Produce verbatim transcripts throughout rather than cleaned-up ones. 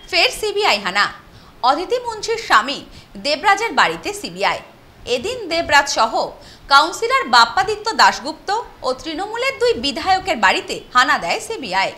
ফের সিবিআই হানা। অদিতি মুন্সির স্বামী দেবরাজের বাড়িতে সিবিআই। এদিন দেবরাজ সহ কাউন্সিলর বাপ্পাদিত্য দাশগুপ্ত ও তৃণমূলের দুই বিধায়কের বাড়িতে হানা দেয় সিবিআই।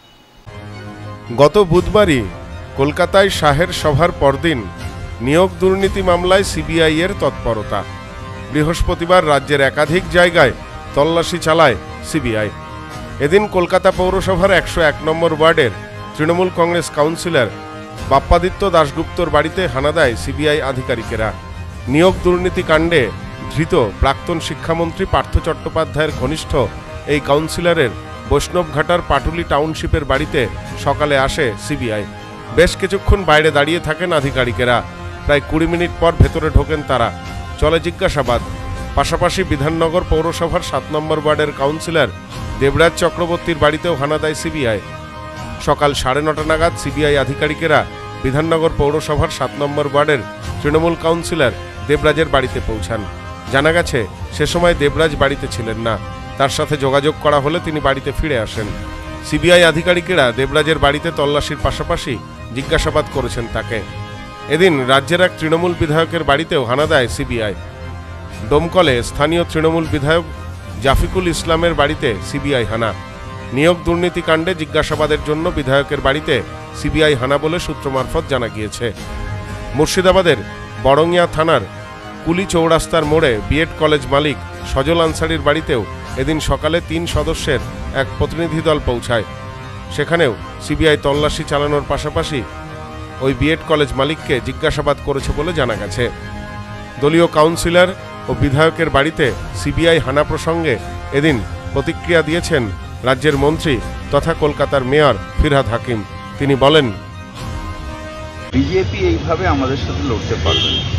গত বুধবারই কলকাতায় শাহের সভার পরদিন নিয়োগ দুর্নীতি মামলায় সিবিআই এর তৎপরতা। বৃহস্পতিবার রাজ্যের একাধিক জায়গায় তল্লাশি চালায় সিবিআই। এদিন কলকাতা পৌরসভার একশো এক নম্বর ওয়ার্ডের তৃণমূল কংগ্রেস কাউন্সিলর বাপ্পাদিত্য দাশগুপ্তর বাড়িতে হানা দেয় সিবিআই আধিকারিকেরা। নিয়োগ দুর্নীতি কাণ্ডে ধৃত প্রাক্তন শিক্ষামন্ত্রী পার্থ চট্টোপাধ্যায়ের ঘনিষ্ঠ এই কাউন্সিলরের বৈষ্ণবঘাটার পাটুলি টাউনশিপের বাড়িতে সকালে আসে সিবিআই। বেশ কিছুক্ষণ বাইরে দাঁড়িয়ে থাকেন আধিকারিকেরা। প্রায় কুড়ি মিনিট পর ভেতরে ঢোকেন তারা। চলে জিজ্ঞাসাবাদ। পাশাপাশি বিধাননগর পৌরসভার সাত নম্বর ওয়ার্ডের কাউন্সিলর দেবরাজ চক্রবর্তীর বাড়িতেও হানা দেয় সিবিআই। সকাল সাড়ে নটা নাগাদ সিবিআই আধিকারিকেরা বিধাননগর পৌরসভার সাত নম্বর ওয়ার্ডের তৃণমূল কাউন্সিলর দেবরাজের বাড়িতে পৌঁছান। জানা গেছে সে সময় দেবরাজ বাড়িতে ছিলেন না। তার সাথে যোগাযোগ করা হলে তিনি বাড়িতে ফিরে আসেন। সিবিআই আধিকারিকেরা দেবরাজের বাড়িতে তল্লাশির পাশাপাশি জিজ্ঞাসাবাদ করেছেন তাকে। এদিন রাজ্যের এক তৃণমূল বিধায়কের বাড়িতেও হানা দেয় সিবিআই। ডোমকলে স্থানীয় তৃণমূল বিধায়ক জাফিকুল ইসলামের বাড়িতে সিবিআই হানা। নিয়োগ দুর্নীতি কাণ্ডে জিজ্ঞাসাবাদের জন্য বিধায়কের বাড়িতে সিবিআই হানা বলে সূত্র মারফত জানা গিয়েছে। মুর্শিদাবাদের বড়ঙ্গিয়া থানার কুলি চৌরাস্তার মোড়ে বিএড কলেজ মালিক সজল আনসারির বাড়িতেও এদিন সকালে তিন সদস্যের এক প্রতিনিধি দল পৌঁছায়। সেখানেও সিবিআই তল্লাশি চালানোর পাশাপাশি ওই বিএড কলেজ মালিককে জিজ্ঞাসাবাদ করেছে বলে জানা গেছে। দলীয় কাউন্সিলর ও বিধায়কের বাড়িতে সিবিআই হানা প্রসঙ্গে এদিন প্রতিক্রিয়া দিয়েছেন রাজ্যের মন্ত্রী তথা কলকাতার মেয়র ফিরহাদ হাকিম। তিনি বলেন, বিজেপি এইভাবে আমাদের সাথে লড়তে পারবে না।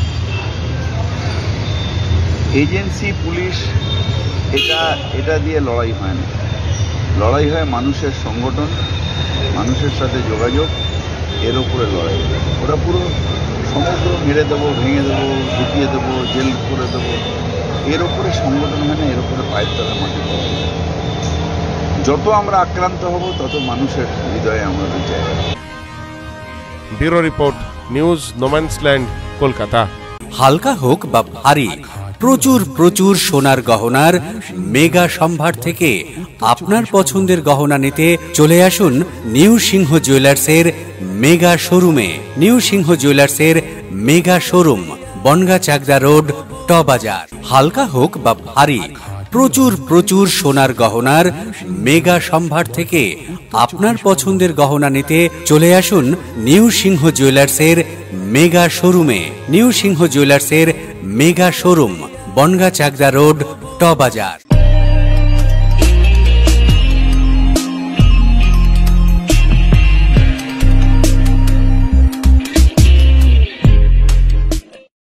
এজেন্সি পুলিশ এটা এটা দিয়ে লড়াই হয় না। লড়াই হয় মানুষের সংগঠন, মানুষের সাথে যোগাযোগ, এর উপরে লড়াই। ওরা পুরো সমগ্র মেরে দেবো, ভেঙে দেবো, ঢুকিয়ে দেবো, জেল করে দেবো, এর উপরে সংগঠন হয় না। এর উপরে পায়ের তলা মাটি পাবো। যত আমরা আক্রান্ত হব তত মানুষের হৃদয়ে আমাদের জায়গা। Bureau report, news no man's land, Kolkata. হালকা হোক বা ভারী, প্রচুর প্রচুর সোনার গহনার মেগা সম্ভার থেকে আপনার পছন্দের গহনা নিতে চলে আসুন নিউ সিংহ জুয়েলার্সের মেগা শোরুমে। নিউ সিংহ জুয়েলার্সের mega showroom, Bongaon Chakdah road, ট বাজার। হালকা হোক বা ভারী, প্রচুর প্রচুর সোনার গহনার মেগা সম্ভার থেকে আপনার পছন্দের গহনা নিতে চলে আসুন নিউ সিংহ জুয়েলার্সের মেগা শোরুমে। নিউ সিংহ জুয়েলার্সের mega showroom, Bongaon Chakdah road, ট বাজার।